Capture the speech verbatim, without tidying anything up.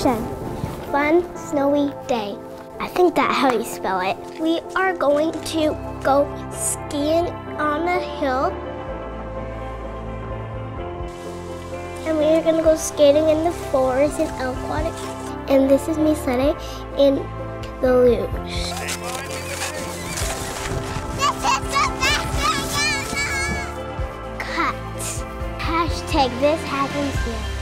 vacation. Fun, snowy day. I think that's how you spell it. We are going to go skiing on a hill. And we are gonna go skating in the forest in Elkwater. And this is me sledding in the luge. Cut. Hashtag this happens here.